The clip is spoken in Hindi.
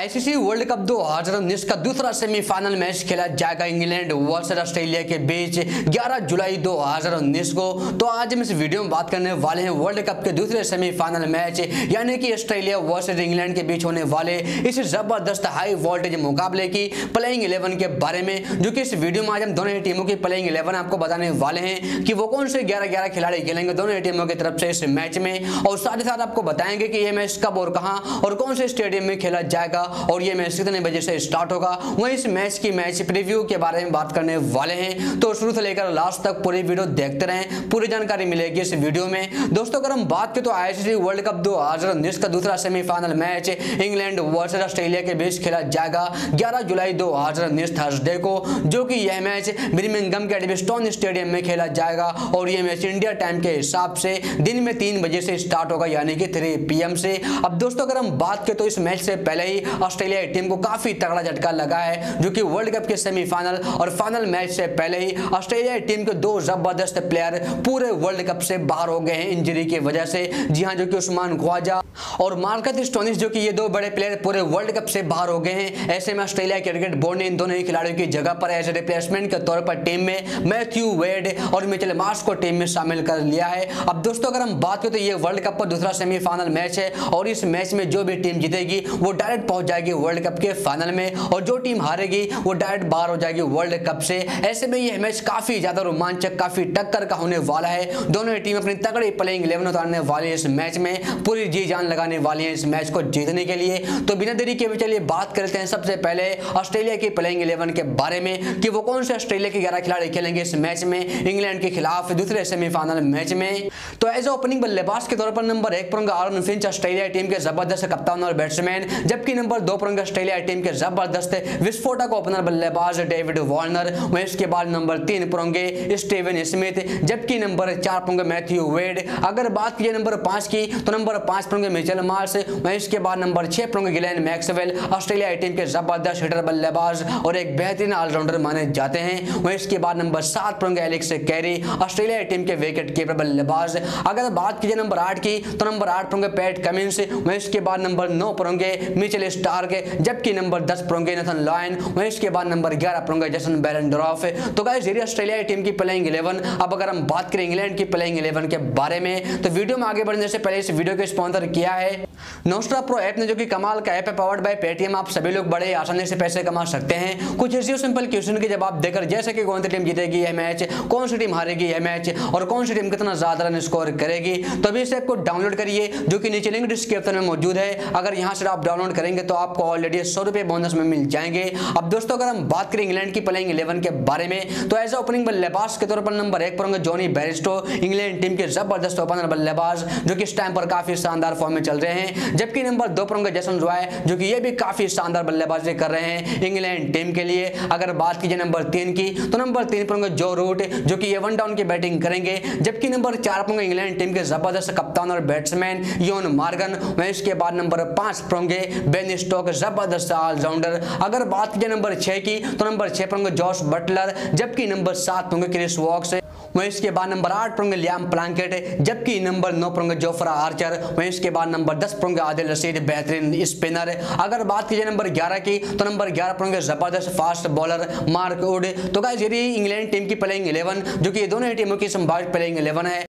आईसीसी वर्ल्ड कप 2019 का दूसरा सेमीफाइनल मैच खेला जाएगा इंग्लैंड वर्सेस ऑस्ट्रेलिया के बीच 11 जुलाई 2019 को। तो आज हम इस वीडियो में बात करने वाले हैं वर्ल्ड कप के दूसरे सेमीफाइनल मैच यानी कि ऑस्ट्रेलिया वर्सेस इंग्लैंड के बीच होने वाले इस जबरदस्त हाई वोल्टेज मुकाबले की प्लेइंग 11 के बारे में, जो कि इस वीडियो में आज हम दोनों ही टीमों की प्लेइंग 11 आपको बताने वाले हैं कि वो कौन से 11 खिलाड़ी खेलेंगे दोनों ही टीमों की तरफ से इस मैच में, और साथ ही साथ आपको बताएंगे कि ये मैच कब और कहां और कौन से स्टेडियम में खेला जाएगा और ये मैच कितने बजे से स्टार्ट होगा। वहीं इस मैच की मैच प्रीव्यू के बारे में बात करने वाले हैं, तो शुरू से लेकर लास्ट तक पूरी वीडियो देखते रहें, पूरी जानकारी मिलेगी इस वीडियो में। दोस्तों अगर हम बात करें तो आईसीसी वर्ल्ड कप 2019 का दूसरा semifinal match England versus Australia के बीच खेला जाएगा 11 जुलाई 2019 थर्सडे को, जो कि यह मैच बर्मिंघम के एडमिस्टन स्टेडियम में खेला जाएगा और यह मैच इंडिया टाइम के हिसाब से दिन में 3 बजे से स्टार्ट होगा यानी कि 3 PM से। अब दोस्तों अगर हम बात करें तो इस मैच से पहले ही ऑस्ट्रेलिया टीम को काफी तगड़ा झटका लगा है, जो कि वर्ल्ड कप के सेमीफाइनल और फाइनल मैच से पहले ही ऑस्ट्रेलिया टीम के 2 जबरदस्त प्लेयर पूरे वर्ल्ड कप से बाहर हो गए हैं इंजरी की वजह से। जी हां, जो कि उस्मान ख्वाजा और मार्कस स्टोनिस, जो कि ये 2 बड़े प्लेयर पूरे वर्ल्ड कप से बाहर हो गए हैं। ऐसे में ऑस्ट्रेलिया क्रिकेट बोर्ड ने इन दोनों ही खिलाड़ियों की जगह पर एज रिप्लेसमेंट के तौर पर टीम में मैथ्यू वेड और मिचेल मार्श को टीम में शामिल कर लिया है। अब दोस्तों अगर हम बात करें तो ये वर्ल्ड कप का दूसरा सेमीफाइनल मैच है और इस मैच में जो भी टीम जीतेगी वो डायरेक्ट पहुंच जाएगी वर्ल्ड कप के फाइनल में, और जो टीम हारेगी वो डायरेक्ट बाहर हो जाएगी वर्ल्ड कप से। ऐसे में यह मैच काफी ज्यादा रोमांचक, काफी टक्कर का होने वाला है। दोनों ही टीम अपनी तगड़ी प्लेइंग 11 उतारने वाली है इस मैच में, पूरी जी जान लगाने वाली है इस मैच को जीतने के लिए। तो बिना देरी के चलिए बात करते हैं सबसे पहले ऑस्ट्रेलिया की प्लेइंग 11 के बारे में कि वो कौन से ऑस्ट्रेलिया के 11 खिलाड़ी खेलेंगे इस मैच में इंग्लैंड के खिलाफ दूसरे सेमीफाइनल मैच में। तो एज ओपनिंग बल्लेबाज के तौर पर नंबर 1 पर होंगे आरन फिंच, ऑस्ट्रेलिया टीम के जबरदस्त कप्तान और बैट्समैन, जबकि नंबर 2 पर होंगे ऑस्ट्रेलिया टीम के जबरदस्त विस्फोटक ओपनर बल्लेबाज डेविड वार्नर। वहीं इसके बाद नंबर 3 पर होंगे स्टीवन स्मिथ, जबकि नंबर 4 पर होंगे मैथ्यू वेड। अगर बात की नंबर 5 की तो नंबर 5 पर होंगे मिचेल मार्श। वहीं इसके बाद नंबर 6 पर होंगे ग्लेन मैक्सवेल, ऑस्ट्रेलिया टीम के जबरदस्त हिटर बल्लेबाज और एक बेहतरीन ऑलराउंडर माने जाते हैं। वहीं इसके बाद नंबर 7 पर होंगे एलेक्स कैरी, ऑस्ट्रेलिया टीम के विकेट कीपर बल्लेबाज। अगर बात कीजिए नंबर 8 की तो नंबर 8 पर होंगे पैट कमिंस। वहीं इसके बाद नंबर 9 पर होंगे मिचेल स्टार्क, जबकि नंबर 10 पर होंगे नेथन लॉयन। वहीं इसके बाद नंबर 11 पर होंगे जेसन बेरेंडॉर्फ। तो गाइस ये ऑस्ट्रेलिया टीम की प्लेइंग 11। अब अगर हम बात करें इंग्लैंड की प्लेइंग 11 के बारे में तो वीडियो में आगे बढ़ने से पहले इस वीडियो को स्पॉन्सर किया है नोस्ट्रा प्रो ऐप ने, जो कि कमाल का ऐप है पावर्ड बाय पेटीएम। आप सभी लोग बड़े आसानी से पैसे कमा सकते हैं कुछ इसी सिंपल क्वेश्चन के जवाब देकर, जैसे कि कौन सी टीम जीतेगी यह मैच, कौन सी टीम हारेगी यह मैच और कौन सी टीम कितना ज्यादा रन स्कोर करेगी। तो अभी इस ऐप को डाउनलोड करिए, जो कि नीचे लिंक डिस्क्रिप्शन में मौजूद है। अगर यहां से आप डाउनलोड करेंगे तो आपको ऑलरेडी 100 रुपए बोनस में मिल जाएंगे। अब दोस्तों अगर हम बात करें इंग्लैंड की प्लेइंग 11 के बारे में तो एज ओपनिंग बल्लेबाज के तौर पर नंबर 1 पर होंगे जॉनी बेयरस्टो, इंग्लैंड टीम के जबरदस्त ओपनर बल्लेबाज, जो कि इस टाइम पर काफी शानदार फॉर्म में चल रहे हैं। जबकि नंबर 2 पर होंगे जेसन रॉय, जो कि ये भी काफी शानदार बल्लेबाजी कर रहे हैं इंग्लैंड टीम के लिए। अगर बात कीजिए नंबर 3 की तो नंबर 3 पर होंगे जो रूट, जो कि ये 1 डाउन की बैटिंग करेंगे। जबकि नंबर 4 पर होंगे इंग्लैंड टीम के जबरदस्त कप्तान और बैट्समैन योन मॉर्गन। वहीं इसके बाद नंबर 5 पर होंगे बेन स्टोक्स, जबरदस्त ऑलराउंडर। अगर बात कीजिए नंबर 6 की तो नंबर 6 पर होंगे जॉश बटलर, जबकि नंबर 7 पर होंगे क्रिस वॉक्स। वहीं इसके बाद नंबर 8 पर होंगे लियाम प्लंकेट, जबकि नंबर 9 पर होंगे जोफ्रा आर्चर। वहीं इसके बाद नंबर 10 पर होंगे आदिल रशीद, बेहतरीन स्पिनर। अगर बात कीजिए नंबर 11 की तो नंबर 11 पर होंगे जबरदस्त फास्ट बॉलर मार्क वुड। तो गाइस ये इंग्लैंड टीम की प्लेइंग 11, जो कि दोनों ही टीमों की संभावित प्लेइंग 11 है।